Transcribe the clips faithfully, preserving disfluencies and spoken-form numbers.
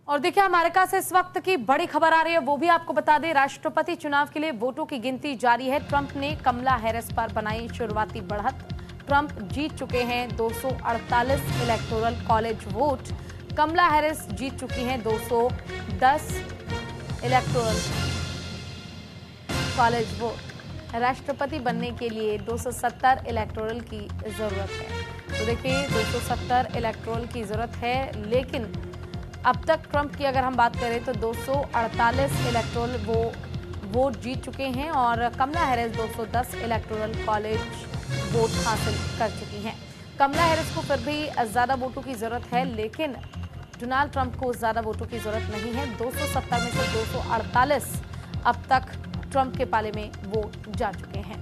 और देखिए अमेरिका से इस वक्त की बड़ी खबर आ रही है, वो भी आपको बता दें। राष्ट्रपति चुनाव के लिए वोटों की गिनती जारी है। ट्रंप ने कमला हैरिस पर बनाई शुरुआती बढ़त। ट्रंप जीत चुके हैं दो सौ अड़तालीस electoral college vote. Kamala Harris जीत चुकी हैं दो सौ दस इलेक्टोरल कॉलेज वोट। राष्ट्रपति बनने के लिए दो सौ सत्तर इलेक्टोरल की जरूरत है। तो देखिए दो सौ सत्तर इलेक्टोरल की जरूरत है, लेकिन अब तक ट्रंप की अगर हम बात करें तो दो सौ अड़तालीस इलेक्टोरल वो वोट जीत चुके हैं और कमला हैरिस दो सौ दस इलेक्टोरल कॉलेज वोट हासिल कर चुकी हैं। कमला हैरिस को फिर भी ज़्यादा वोटों की ज़रूरत है, लेकिन डोनाल्ड ट्रंप को ज़्यादा वोटों की ज़रूरत नहीं है। दो सौ सत्तर में से दो सौ अड़तालीस अब तक ट्रंप के पाले में वोट जा चुके हैं।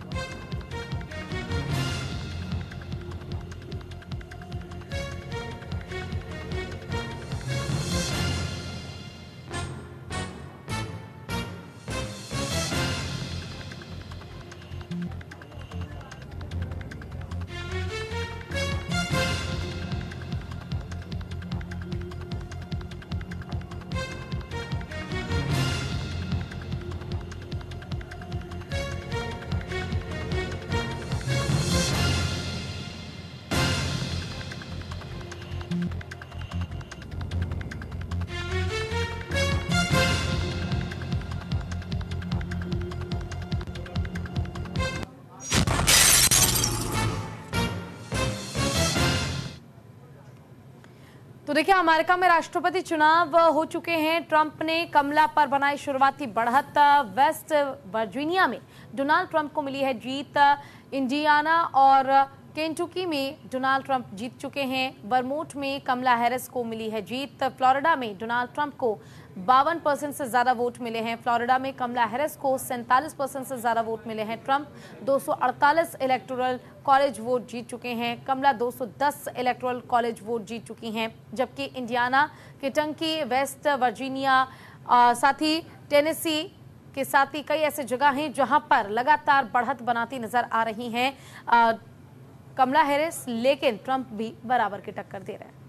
तो देखिए अमेरिका में राष्ट्रपति चुनाव हो चुके हैं। ट्रंप ने कमला पर बनाई शुरुआती बढ़त। वेस्ट वर्जीनिया में डोनाल्ड ट्रंप को मिली है जीत। इंडियाना और केंटुकी में डोनाल्ड ट्रंप जीत चुके हैं। वर्मोंट में कमला हैरिस को मिली है जीत। फ्लोरिडा में डोनाल्ड ट्रंप को बावन परसेंट से ज्यादा वोट मिले हैं। फ्लोरिडा में कमला हैरिस को सैंतालीस परसेंट से ज्यादा वोट मिले हैं। ट्रंप दो सौ अड़तालीस इलेक्टोरल कॉलेज वोट जीत चुके हैं। कमला दो सौ दस इलेक्टोरल कॉलेज वोट जीत चुकी हैं, जबकि इंडियाना, केंटकी, वेस्ट वर्जीनिया, साथ ही टेनेसी के साथ ही कई ऐसे जगह हैं जहां पर लगातार बढ़त बनाती नजर आ रही हैं कमला हैरिस, लेकिन ट्रंप भी बराबर की टक्कर दे रहे हैं।